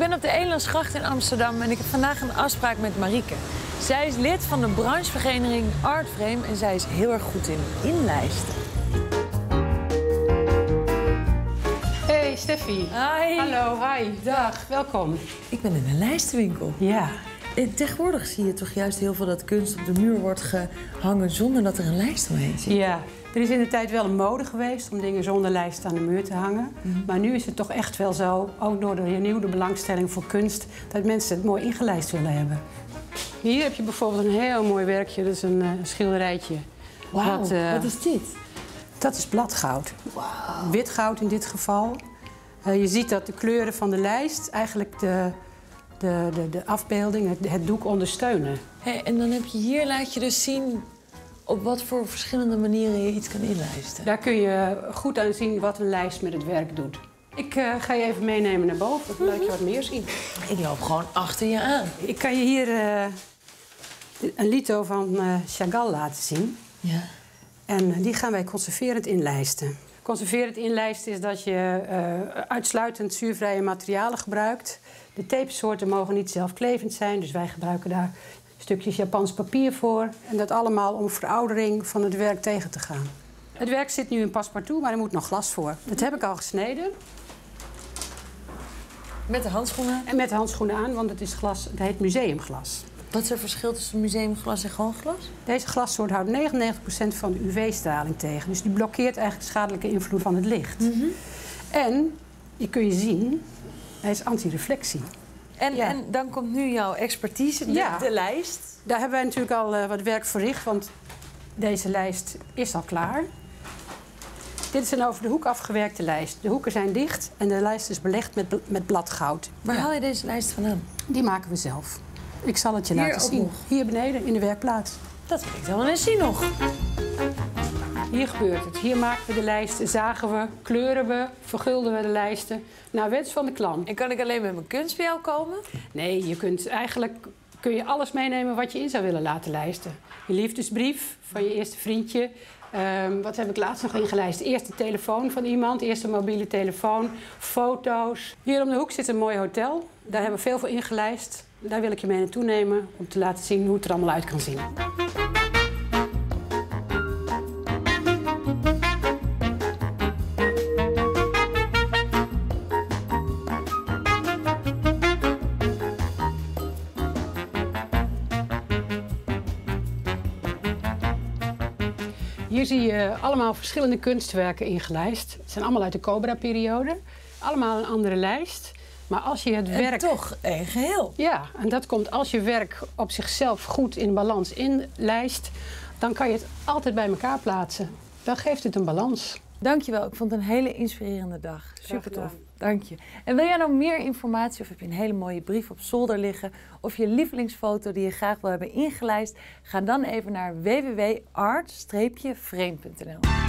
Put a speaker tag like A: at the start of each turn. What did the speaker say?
A: ben op de Elandsgracht in Amsterdam en ik heb vandaag een afspraak met Marieke. Zij is lid van de branchevereniging Artframe en zij is heel erg goed in inlijsten.
B: Hey Steffi.
A: Hi.
B: Hallo, hi. Dag, welkom.
A: Ik ben in een lijstenwinkel.
B: Ja.
A: Tegenwoordig zie je toch juist heel veel dat kunst op de muur wordt gehangen zonder dat er een lijst omheen zit.
B: Ja. Er is in de tijd wel een mode geweest om dingen zonder lijst aan de muur te hangen. Maar nu is het toch echt wel zo, ook door de hernieuwde belangstelling voor kunst, dat mensen het mooi ingelijst willen hebben. Hier heb je bijvoorbeeld een heel mooi werkje, dat is een schilderijtje.
A: Wauw, wat is dit?
B: Dat is bladgoud.
A: Wauw.
B: Wit goud in dit geval. Je ziet dat de kleuren van de lijst eigenlijk de afbeelding, het doek ondersteunen.
A: Hey, en dan heb je hier, laat je dus zien op wat voor verschillende manieren je iets kan inlijsten.
B: Daar kun je goed aan zien wat een lijst met het werk doet. Ik ga je even meenemen naar boven, dan laat je wat meer zien.
A: Ik loop gewoon achter je aan.
B: Ik kan je hier een lito van Chagall laten zien.
A: Ja.
B: En die gaan wij conserverend inlijsten. Conserverend inlijsten is dat je uitsluitend zuurvrije materialen gebruikt. De tapesoorten mogen niet zelfklevend zijn, dus wij gebruiken daar stukjes Japans papier voor. En dat allemaal om veroudering van het werk tegen te gaan. Het werk zit nu in passepartout, maar er moet nog glas voor. Dat heb ik al gesneden.
A: Met de handschoenen?
B: En met de handschoenen aan, want het is glas, het heet museumglas.
A: Wat is het verschil tussen museumglas en gewoon glas?
B: Deze glassoort houdt 99% van de UV-straling tegen. Dus die blokkeert eigenlijk de schadelijke invloed van het licht. En, je kun je zien, hij is anti-reflectie.
A: En dan komt nu jouw expertise, de lijst.
B: Daar hebben wij natuurlijk al wat werk verricht, want deze lijst is al klaar. Dit is een over de hoek afgewerkte lijst. De hoeken zijn dicht en de lijst is belegd met bladgoud.
A: Waar haal je deze lijst vandaan?
B: Die maken we zelf. Ik zal het je
A: Hier
B: laten
A: ook
B: zien.
A: nog?
B: Hier beneden in de werkplaats.
A: Dat wil ik dan wel eens zien nog.
B: Hier gebeurt het. Hier maken we de lijsten, zagen we, kleuren we, vergulden we de lijsten. Naar wens van de klant.
A: En kan ik alleen met mijn kunst bij jou komen?
B: Nee, je kunt eigenlijk kun je alles meenemen wat je in zou willen laten lijsten. Je liefdesbrief van je eerste vriendje. Wat heb ik laatst nog ingelijst? Eerst de telefoon van iemand, eerst een mobiele telefoon, foto's. Hier om de hoek zit een mooi hotel. Daar hebben we veel voor ingelijst. Daar wil ik je mee naartoe nemen om te laten zien hoe het er allemaal uit kan zien. Hier zie je allemaal verschillende kunstwerken ingelijst. Het zijn allemaal uit de Cobra-periode. Allemaal een andere lijst. Maar als je het werk...
A: toch één geheel.
B: Ja, en dat komt als je werk op zichzelf goed in balans inlijst, dan kan je het altijd bij elkaar plaatsen. Dan geeft het een balans.
A: Dankjewel, ik vond het een hele inspirerende dag. Super tof.
B: gedaan.
A: Dank je. En wil jij nou meer informatie of heb je een hele mooie brief op zolder liggen of je lievelingsfoto die je graag wil hebben ingelijst? Ga dan even naar www.art-frame.nl.